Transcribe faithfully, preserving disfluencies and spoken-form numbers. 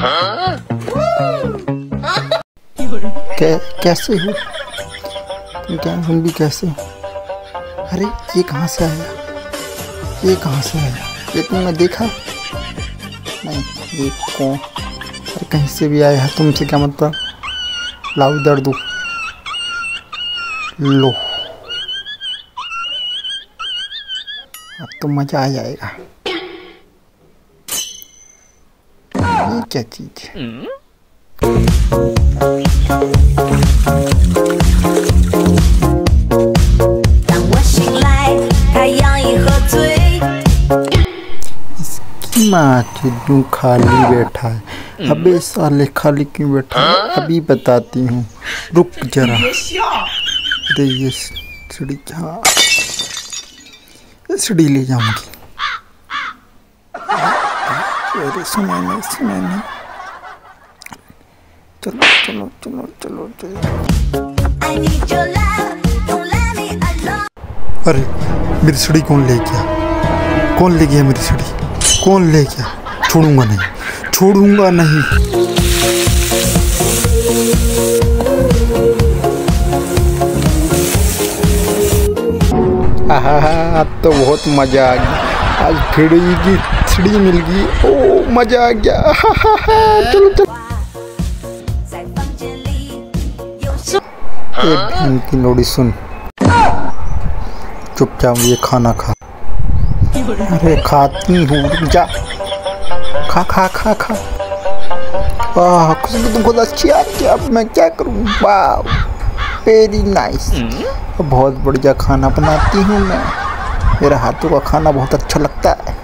कै, कैसे हो तुम? क्या तुम भी कैसे हो? अरे ये कहाँ से आया? ये कहाँ से आया? ये तुमने देखा नहीं? ये कौन? अरे कहीं से भी आया है, तुमसे क्या मतलब? लाओ इधर दो, लो, अब तो मजा आ जाएगा। ये क्या चीज है? इसकी माँ चुदू खाली बैठा है। अबे साले खाली क्यों बैठा है? अभी बताती हूँ, रुक जरा। अरे ये सीढ़ी, हाँ सीढ़ी ले जाऊंगी। अरे सुना नहीं, सुना नहीं। चलो चलो चलो चलो चलो। अरे मेरी सीढ़ी कौन ले गया? कौन ले गया मेरी सीढ़ी? कौन ले गया? छोड़ूंगा नहीं, छोड़ूंगा नहीं। आहा, तो बहुत मजा आ गया। आज सीढ़ी की सीढ़ी मिल गई। ओ मजा आ गया। चलो चलो। ए बहन की लोड़ी सुन, चुपचाप ये खाना खा। अरे खाती हूँ, रुक जा। खा खा खा खा। आह खुशबू तो बहुत अच्छी आती है। अब मैं क्या करूँ? वाह वेरी नाइस। बहुत बढ़िया खाना बनाती हूँ मैं। मेरा हाथों का खाना बहुत अच्छा लगता है।